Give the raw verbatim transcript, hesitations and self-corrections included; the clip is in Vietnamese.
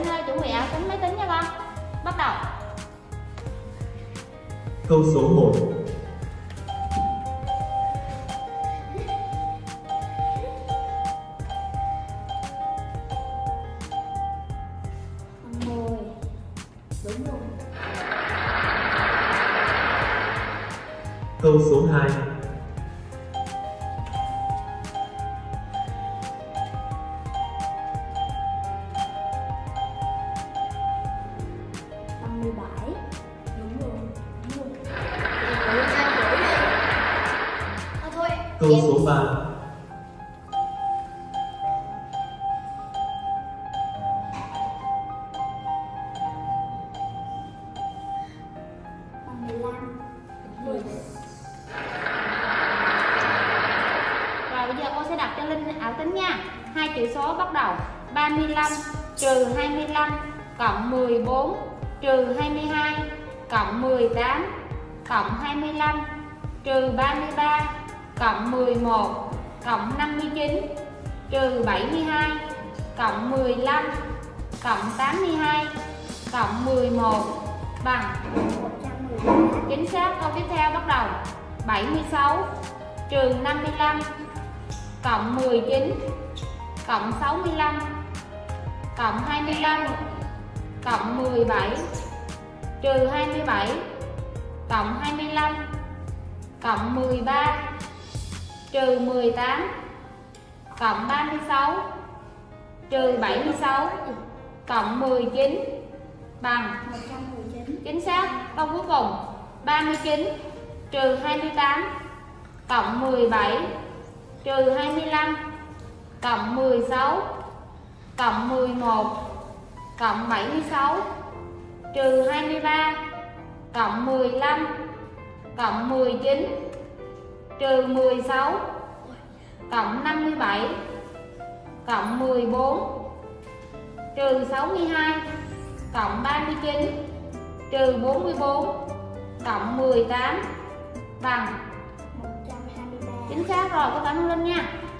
Chuẩn bị ảo tính máy tính nha con. Bắt đầu. Câu số một. mười. Đúng rồi. Câu số hai. năm mươi bảy. Đúng rồi. Đúng rồi. À, thôi. Câu Em... số ba. năm mươi lăm. Đúng rồi. Rồi bây giờ cô sẽ đặt cho Linh ảo tính nha. Hai chữ số bắt đầu. ba mươi lăm trừ hai mươi lăm cộng mười bốn trừ hai mươi hai cộng mười tám cộng hai mươi lăm trừ ba mươi ba cộng mười một cộng năm mươi chín trừ bảy mươi hai cộng mười lăm cộng tám mươi hai cộng mười một bằng một trăm mười ba. Chính xác. Câu tiếp theo bắt đầu. bảy mươi sáu trừ năm mươi lăm cộng mười chín cộng sáu mươi lăm cộng hai mươi lăm cộng mười bảy trừ hai mươi bảy cộng hai mươi lăm cộng mười ba trừ mười tám cộng ba mươi sáu trừ bảy mươi sáu cộng mười chín bằng một trăm mười chín. Chính xác. Câu cuối cùng. ba mươi chín trừ hai mươi tám cộng mười bảy trừ hai mươi lăm cộng mười sáu cộng mười một cộng bảy mươi sáu trừ hai mươi ba cộng mười lăm cộng mười chín trừ mười sáu cộng năm mươi bảy cộng mười bốn trừ sáu mươi hai cộng ba mươi chín trừ bốn mươi bốn cộng mười tám bằng một trăm hai mươi ba. Chính xác rồi. Cô cảm ơn Linh nha.